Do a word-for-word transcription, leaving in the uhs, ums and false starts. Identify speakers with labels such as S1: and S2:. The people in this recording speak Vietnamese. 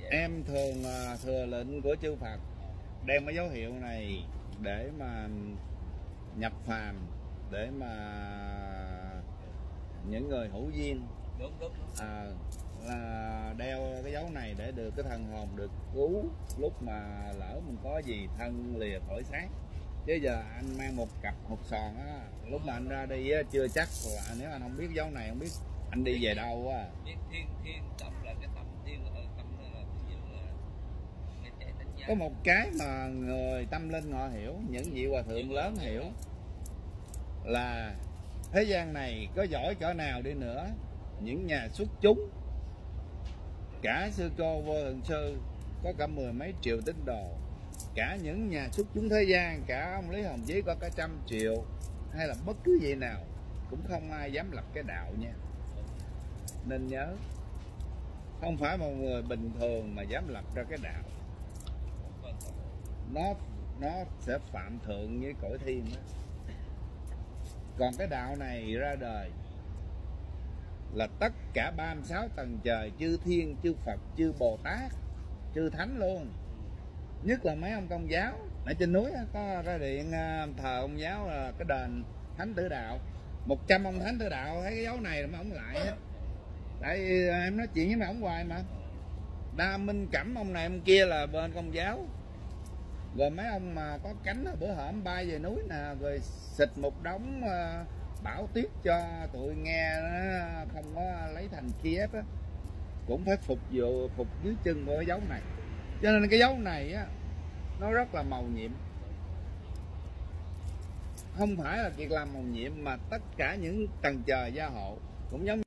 S1: Em thường uh, thừa lệnh của chư Phật, đem cái dấu hiệu này để mà nhập phàm, để mà những người hữu duyên
S2: đúng, đúng, đúng.
S1: À, là đeo cái dấu này để được cái thần hồn được cứu lúc mà lỡ mình có gì thân lìa khỏi xác. Chứ giờ anh mang một cặp hột sòn á, lúc mà anh ra đi á, chưa chắc là nếu anh không biết dấu này, không biết anh đi về đâu á.
S2: Thiên thiên tâm là cái tâm thiên ở tâm là ví dụ là cái chạy đánh giá.
S1: Có một cái mà người tâm linh họ hiểu, những vị hòa thượng lớn hiểu là thế gian này có giỏi cỡ nào đi nữa, những nhà xuất chúng, cả sư cô Vô Thượng Sư có cả mười mấy triệu tín đồ, cả những nhà xuất chúng thế gian, cả ông Lý Hồng Chí có cả trăm triệu, hay là bất cứ gì nào cũng không ai dám lập cái đạo nha. Nên nhớ, không phải một người bình thường mà dám lập ra cái đạo, nó nó sẽ phạm thượng với cõi thiên đó. Còn cái đạo này ra đời là tất cả ba mươi sáu tầng trời, chư thiên, chư Phật, chư Bồ Tát, chư Thánh luôn. Nhất là mấy ông Công giáo ở trên núi có ra điện thờ ông giáo là cái đền Thánh Tử Đạo, một trăm ông Thánh Tử Đạo thấy cái dấu này là mấy ông lại hết. Tại vì em nói chuyện với mấy ông hoài mà. Đa Minh Cẩm ông này ông kia là bên Công giáo, rồi mấy ông mà có cánh bữa hổm bay về núi nè, rồi xịt một đống uh, bảo tuyết cho tụi nghe nó không có lấy thành kia hết á, cũng phải phục vụ phục dưới chân của cái dấu này. Cho nên cái dấu này á, nó rất là màu nhiệm. Không phải là Kiệt làm màu nhiệm, mà tất cả những tầng trời gia hộ cũng giống